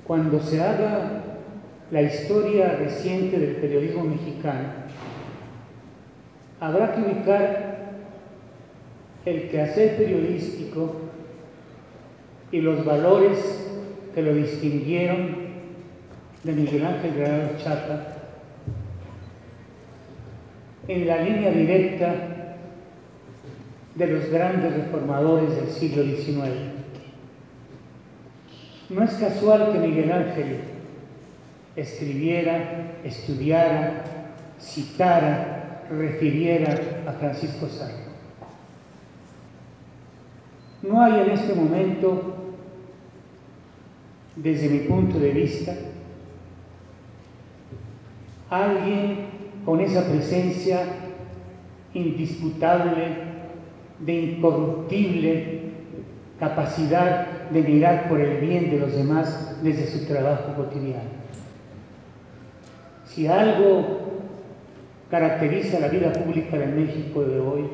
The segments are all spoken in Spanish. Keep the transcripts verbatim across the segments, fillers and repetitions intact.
cuando se haga la historia reciente del periodismo mexicano, habrá que ubicar el quehacer periodístico y los valores que lo distinguieron de Miguel Ángel Granados Chapa en la línea directa de los grandes reformadores del siglo diecinueve. No es casual que Miguel Ángel escribiera, estudiara, citara, refiriera a Francisco Sarco. No hay en este momento, desde mi punto de vista, alguien con esa presencia indisputable, de incorruptible capacidad de mirar por el bien de los demás desde su trabajo cotidiano. Si algo caracteriza la vida pública de México de hoy,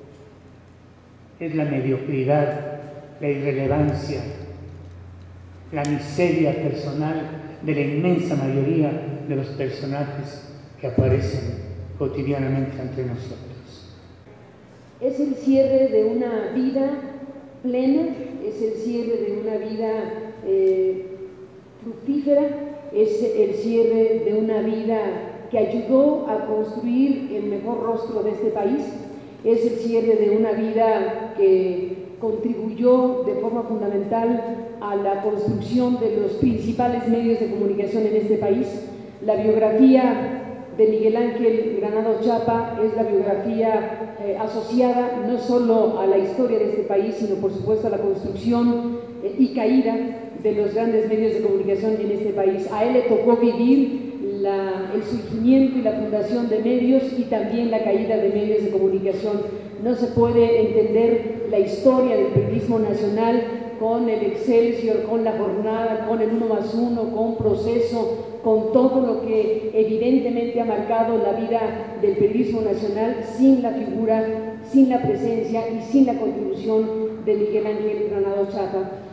es la mediocridad, la irrelevancia, la miseria personal de la inmensa mayoría de los personajes que aparecen cotidianamente entre nosotros. Es el cierre de una vida plena, es el cierre de una vida eh, fructífera, es el cierre de una vida que ayudó a construir el mejor rostro de este país, es el cierre de una vida que contribuyó de forma fundamental a la construcción de los principales medios de comunicación en este país. La biografía de Miguel Ángel Granados Chapa es la biografía eh, asociada no solo a la historia de este país, sino por supuesto a la construcción eh, y caída de los grandes medios de comunicación en este país. A él le tocó vivir la, el surgimiento y la fundación de medios y también la caída de medios de comunicación. No se puede entender la historia del periodismo nacional con el Excelsior, con la Jornada, con el uno más uno, con Proceso, con todo lo que evidentemente ha marcado la vida del periodismo nacional, sin la figura, sin la presencia y sin la contribución de Miguel Ángel Granados Chapa.